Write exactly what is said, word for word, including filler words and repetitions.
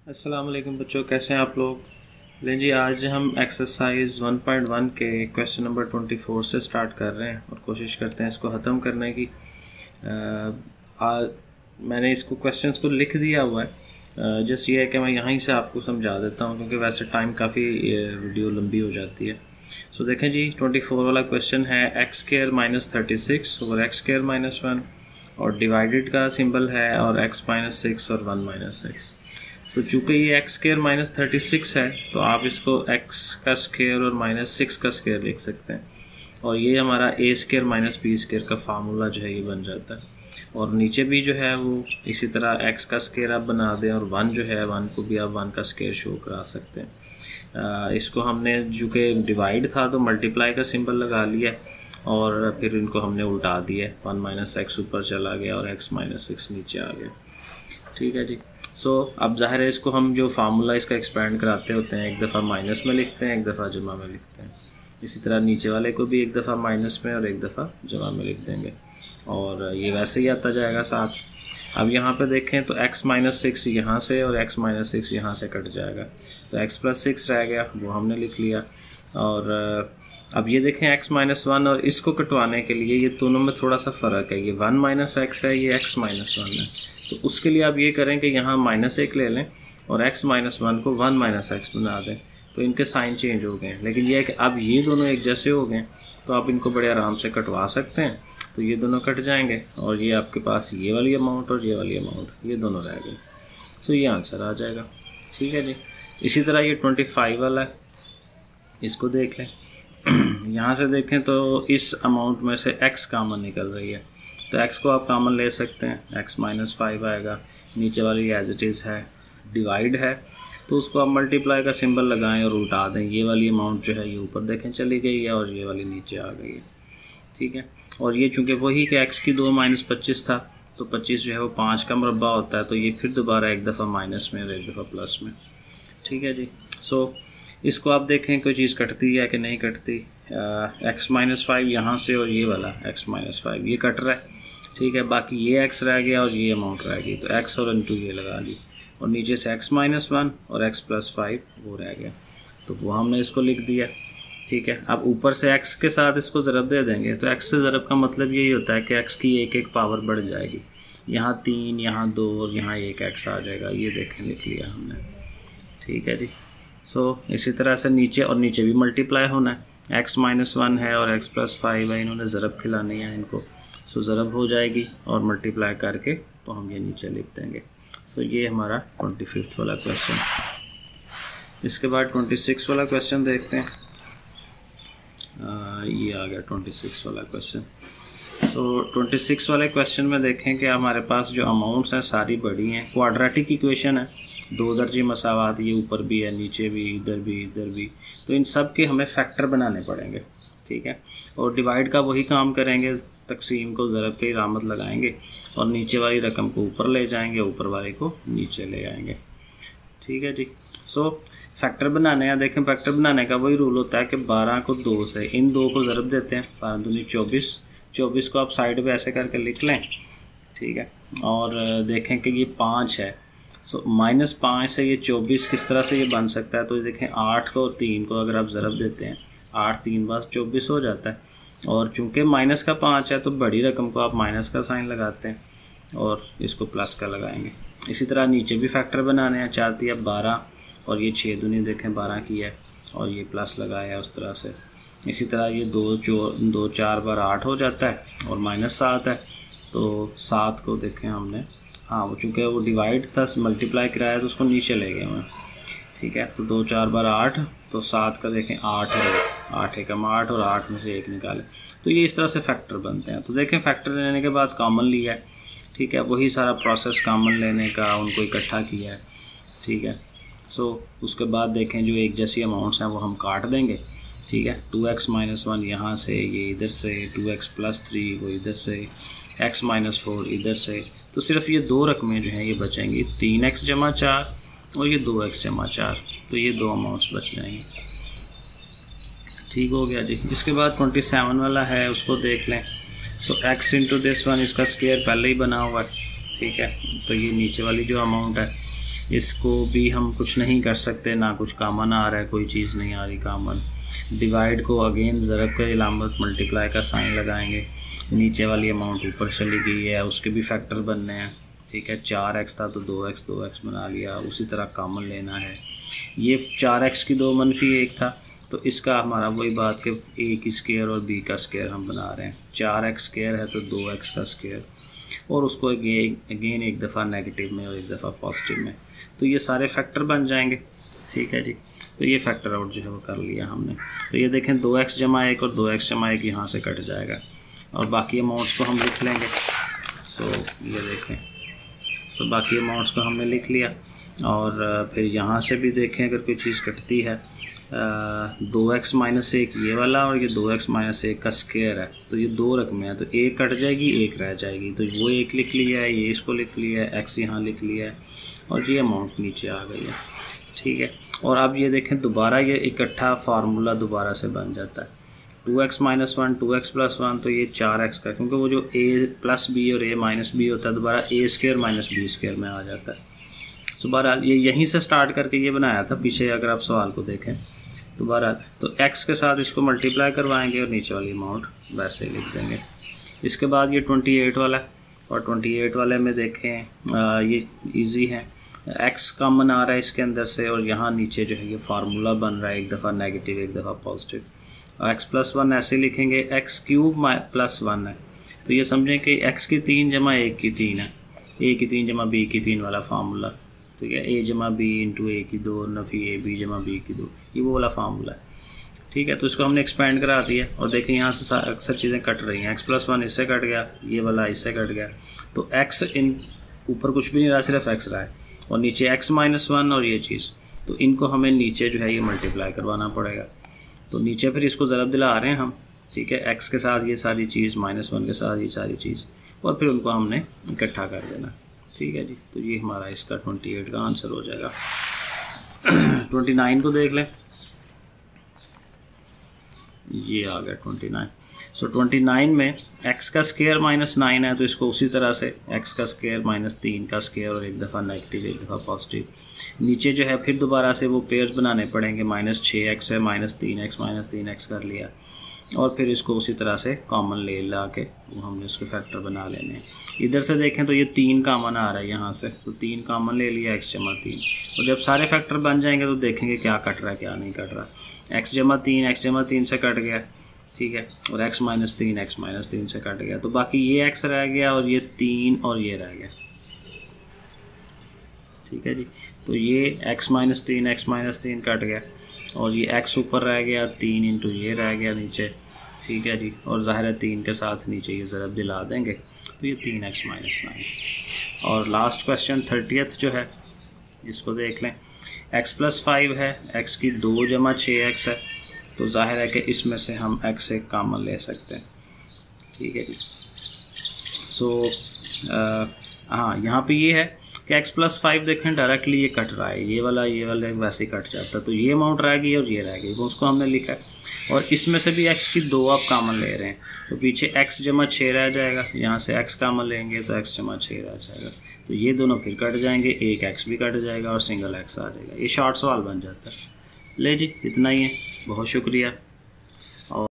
अस्सलाम वालेकुम बच्चों, कैसे हैं आप लोग। लें जी, आज हम एक्सरसाइज वन पॉइंट वन के क्वेश्चन नंबर ट्वेंटी फोर से स्टार्ट कर रहे हैं और कोशिश करते हैं इसको ख़त्म करने की। आ, आ, मैंने इसको क्वेश्चंस को लिख दिया हुआ है, जस्ट ये है कि मैं यहीं से आपको समझा देता हूँ क्योंकि वैसे टाइम काफ़ी वीडियो लंबी हो जाती है। सो so, देखें जी, ट्वेंटी फोर वाला क्वेश्चन है X square minus thirty six और एक्स स्क्वायर माइनस वन और डिवाइडेड का सिंबल है और एक्स माइनस सिक्स और वन माइनस एक्स। सो चूँकि ये X square minus thirty six है तो आप इसको एक्स का स्क्वायर और माइनस सिक्स का स्क्वायर लिख सकते हैं और ये हमारा A square minus B square का फार्मूला जो है ये बन जाता है। और नीचे भी जो है वो इसी तरह एक्स का स्क्वायर आप बना दें और वन जो है वन को भी आप वन का स्क्वायर शो करा सकते हैं। आ, इसको हमने जो कि डिवाइड था तो मल्टीप्लाई का सिंबल लगा लिया और फिर इनको हमने उल्टा दिया, वन माइनस एक्स ऊपर चला गया और एक्स माइनस सिक्स नीचे आ गया। ठीक है जी। सो so, अब ज़ाहिर है इसको हम जो फार्मूला इसका एक्सपेंड कराते होते हैं, एक दफ़ा माइनस में लिखते हैं, एक दफ़ा जमा में लिखते हैं। इसी तरह नीचे वाले को भी एक दफ़ा माइनस में और एक दफ़ा जमा में लिख देंगे और ये वैसे ही आता जाएगा साथ। अब यहाँ पे देखें तो x माइनस सिक्स यहाँ से और x माइनस सिक्स यहाँ से कट जाएगा तो x प्लस सिक्स रह गया, वो हमने लिख लिया। और अब ये देखें x माइनस वन और इसको कटवाने के लिए ये दोनों में थोड़ा सा फ़र्क है, ये वन माइनस एक्स है, ये x माइनस वन है। तो उसके लिए आप ये करें कि यहाँ माइनस एक ले लें और x माइनस वन को वन माइनस एक्स बना दें तो इनके साइन चेंज हो गए। लेकिन यह है कि अब ये दोनों एक जैसे हो गए तो आप इनको बड़े आराम से कटवा सकते हैं। तो ये दोनों कट जाएंगे और ये आपके पास ये वाली अमाउंट और ये वाली अमाउंट ये दोनों रह गए। सो ये आंसर आ जाएगा। ठीक है जी। इसी तरह ये ट्वेंटी फाइव वाला है, इसको देख लें। यहाँ से देखें तो इस अमाउंट में से x कामन निकल रही है तो x को आप कामन ले सकते हैं, x माइनस फाइव आएगा। नीचे वाली एज इट इज़ है, डिवाइड है तो उसको आप मल्टीप्लाई का सिंबल लगाएं और उल्टा दें। ये वाली अमाउंट जो है ये ऊपर देखें चली गई है और ये वाली नीचे आ गई है। ठीक है। और ये चूँकि वही कि x की दो माइनस पच्चीस था तो पच्चीस जो है वो पाँच का मुरब्बा होता है तो ये फिर दोबारा एक दफ़ा माइनस में और एक दफ़ा प्लस में। ठीक है जी। सो so, इसको आप देखें कोई चीज़ कटती है कि नहीं कटती। एक्स माइनस फाइव यहाँ से और ये वाला एक्स माइनस फाइव ये कट रहा है। ठीक है। बाकी ये x रह गया और ये अमाउंट रह गई तो x और इंटू ये लगा ली और नीचे से x माइनस वन और x प्लस फाइव वो रह गया तो वो हमने इसको लिख दिया। ठीक है। अब ऊपर से x के साथ इसको ज़रब दे देंगे तो x से ज़रब का मतलब यही होता है कि x की एक एक पावर बढ़ जाएगी। यहाँ तीन, यहाँ दो और यहाँ एक x आ जाएगा। ये देखें लिख लिया हमने। ठीक है जी। सो so, इसी तरह से नीचे और नीचे भी मल्टीप्लाई होना है। x माइनस वन है और x प्लस फाइव है, इन्होंने ज़रब खिलानी है इनको। सो so, ज़रब हो जाएगी और मल्टीप्लाई करके तो हम ये नीचे लिख देंगे। सो so, ये हमारा ट्वेंटी फिफ्थ वाला क्वेश्चन। इसके बाद ट्वेंटी सिक्स वाला क्वेश्चन देखते हैं। आ, ये आ गया ट्वेंटी सिक्स वाला क्वेश्चन। सो ट्वेंटी सिक्स वाले क्वेश्चन में देखें कि हमारे पास जो अमाउंट्स हैं सारी बड़ी हैं। क्वाड्रेटिक इक्वेशन है, दो दर्जे मसावात, ये ऊपर भी है नीचे भी, इधर भी इधर भी, तो इन सब के हमें फैक्टर बनाने पड़ेंगे। ठीक है। और डिवाइड का वही काम करेंगे, तकसीम को ज़रब पे रामत लगाएंगे और नीचे वाली रकम को ऊपर ले जाएंगे, ऊपर वाले को नीचे ले आएंगे। ठीक है जी। सो फैक्टर बनाने हैं। देखें फैक्टर बनाने का वही रूल होता है कि बारह को दो से, इन दो को ज़रब देते हैं, बारह दूनी चौबीस, चौबीस को आप साइड पे ऐसे करके लिख लें। ठीक है। और देखें कि ये पाँच है। सो माइनस पाँच से ये चौबीस किस तरह से ये बन सकता है तो देखें आठ को और तीन को अगर आप ज़रब देते हैं, आठ तीन बार चौबीस हो जाता है और चूँकि माइनस का पाँच है तो बड़ी रकम को आप माइनस का साइन लगाते हैं और इसको प्लस का लगाएंगे। इसी तरह नीचे भी फैक्टर बनाने हैं, चार तिया बारह और ये छः दूनी देखें बारह की है और ये प्लस लगाया है उस तरह से। इसी तरह ये दो जो दो चार बार आठ हो जाता है और माइनस सात है तो सात को देखें हमने, हाँ वो चूँकि वो डिवाइड था मल्टीप्लाई कराया तो उसको नीचे ले गए हैं। ठीक है। तो दो चार बार आठ तो सात का देखें आठ और एक, आठ एक हम आठ और आठ में से एक निकाले तो ये इस तरह से फैक्टर बनते हैं। तो देखें फैक्टर लेने के बाद कॉमन लिया है। ठीक है। वही सारा प्रोसेस कॉमन लेने का, उनको इकट्ठा किया है। ठीक है। सो so, उसके बाद देखें जो एक जैसी अमाउंट्स हैं वो हम काट देंगे। ठीक है। टू एक्स माइनस वन यहाँ से, ये इधर से, टू एक्स प्लस थ्री वो इधर से, एक्स माइनस फोर इधर से, तो सिर्फ ये दो रकमें जो हैं ये बचेंगी, तीन एक्स जमा चार और ये दो एक्स जमा चार, तो ये दो अमाउंट्स बच जाएंगे। ठीक हो गया जी। इसके बाद ट्वेंटी सेवन वाला है, उसको देख लें। So x into this one, इसका स्क्वायर पहले ही बना हुआ है। ठीक है। तो ये नीचे वाली जो अमाउंट है इसको भी हम कुछ नहीं कर सकते, ना कुछ कामन आ रहा है, कोई चीज़ नहीं आ रही कामन। डिवाइड को अगेन ज़रब का इलामत मल्टीप्लाई का साइन लगाएंगे, नीचे वाली अमाउंट ऊपर चली गई है, उसके भी फैक्टर बनने हैं, ठीक है। चार एक्स था तो दो एक्स दो एक्स बना लिया, उसी तरह कामन लेना है। ये चार एक्स की दो मनफी एक था, तो इसका हमारा वही बात कि ए की स्केयर और बी का स्केयर हम बना रहे हैं। चार एक्स स्केयर है तो दो एक्स का स्केयर, और उसको अगेन एक दफ़ा नेगेटिव में और एक दफ़ा पॉजिटिव में, तो ये सारे फैक्टर बन जाएंगे, ठीक है जी। तो ये फैक्टर आउट जो है वो कर लिया हमने। तो ये देखें दो एक्स जमा एक और दो एक्स जमा एक यहाँ से कट जाएगा, और बाकी अमाउंट्स को हम लिख लेंगे। सो ये देखें, सो बाकी अमाउंट्स को हमने लिख लिया, और फिर यहाँ से भी देखें अगर कोई चीज़ कटती है, दो एक्स माइनस एक ये वाला और ये दो एक्स माइनस एक का स्केयर है, तो ये दो रकमें हैं, तो एक कट जाएगी एक रह जाएगी, तो वो एक लिख लिया है, ये इसको लिख लिया है, एक्स यहाँ लिख लिया है, और ये अमाउंट नीचे आ गई है, ठीक है। और अब ये देखें दोबारा ये इकट्ठा फार्मूला दोबारा से बन जाता है, two x minus one two x plus one, तो ये चार एक्स का, क्योंकि वो जो ए प्लस बी और ए माइनस बी होता है दोबारा a square minus b square में आ जाता है। सो बहरहाल ये यहीं से स्टार्ट करके ये बनाया था पीछे, अगर आप सवाल को देखें तो बहरहाल तो एक्स के साथ इसको मल्टीप्लाई करवाएंगे और नीचे वाली अमाउंट वैसे ही लिख देंगे। इसके बाद ये ट्वेंटी एट वाला है, और ट्वेंटी एट वाले में देखें आ, ये इजी है, एक्स कॉमन आ रहा है इसके अंदर से, और यहाँ नीचे जो है ये फार्मूला बन रहा है, एक दफ़ा नेगेटिव एक दफ़ा पॉजिटिव, और एक्स प्लस वन ऐसे लिखेंगे, एक्स क्यूब प्लस वन है, तो ये समझें कि एक्स की तीन जमा एक की तीन है, ए की तीन जमा बी की तीन वाला फार्मूला, ठीक है। ए जमा बी इंटू ए की दो नफ़ी ए बी जमा बी की दो, ये वो वाला फार्मूला है, ठीक है। तो इसको हमने एक्सपेंड करा दिया, और देखें यहाँ से अक्सर चीज़ें कट रही हैं, एक्स प्लस वन इससे कट गया, ये वाला इससे कट गया, तो एक्स इन ऊपर कुछ भी नहीं रहा, सिर्फ एक्स रहा है, और नीचे एक्स माइनस वन और ये चीज़, तो इनको हमें नीचे जो है ये मल्टीप्लाई करवाना पड़ेगा। तो नीचे फिर इसको ज़रब दिला रहे हैं हम, ठीक है, एक्स के साथ ये सारी चीज़, माइनस वन के साथ ये सारी चीज़, और फिर उनको हमने इकट्ठा कर देना, ठीक है जी। तो ये हमारा इसका ट्वेंटी एट का आंसर हो जाएगा। ट्वेंटी नाइन को देख लें, ये आ गया twenty nine. So twenty nine में x का स्केयर माइनस नाइन है, तो इसको उसी तरह से x का स्केयर माइनस तीन का स्केयर और एक दफ़ा नेगेटिव एक दफ़ा पॉजिटिव, नीचे जो है फिर दोबारा से वो पेयर्स बनाने पड़ेंगे, माइनस छः एक्स है, माइनस तीन एक्स माइनस तीन एक्स कर लिया, और फिर इसको उसी तरह से कॉमन ले ला के वो हमने उसके फैक्टर बना लेने हैं। इधर से देखें तो ये तीन कॉमन आ रहा है यहाँ से, तो तीन कॉमन ले लिया, एक्स जमा तीन, और जब सारे फैक्टर बन जाएंगे तो देखेंगे क्या कट रहा है क्या नहीं कट रहा। एक्स जमा तीन एक्स जमा तीन से कट गया, ठीक है, और एक्स माइनस तीन एक्स माइनस तीन से कट गया, तो बाकी ये एक्स रह गया और ये तीन और ये रह गया, ठीक है जी। तो ये एक्स माइनस तीन एक्स माइनस तीन कट गया, और ये एक्स ऊपर रह गया, तीन इंटू ये रह गया नीचे, ठीक है जी, और ज़ाहिर है तीन के साथ नीचे ये ज़रब दिला देंगे, तो ये तीन एक्स माइनस नाइन। और लास्ट क्वेश्चन थर्टियथ जो है इसको देख लें, एक्स प्लस फाइव है, एक्स की दो जमा छः एक्स है, तो जाहिर है कि इसमें से हम x एक कॉमन ले सकते हैं, ठीक है जी। सो हाँ, यहाँ पे ये है कि x प्लस फाइव देखें डायरेक्टली ये कट रहा है, ये वाला ये वाला वैसे ही कट जाता है, तो ये अमाउंट रह गई और ये रह गई, वो उसको हमने लिखा है, और इसमें से भी x की दो आप कॉमन ले रहे हैं, तो पीछे x जमा छः रह जाएगा, यहाँ से x कॉमन लेंगे तो x जमा छः रह जाएगा, तो ये दोनों फिर कट जाएंगे, एक x भी कट जाएगा और सिंगल x आ जाएगा। ये शॉर्ट सवाल बन जाता है। ले जी, इतना ही है, बहुत शुक्रिया।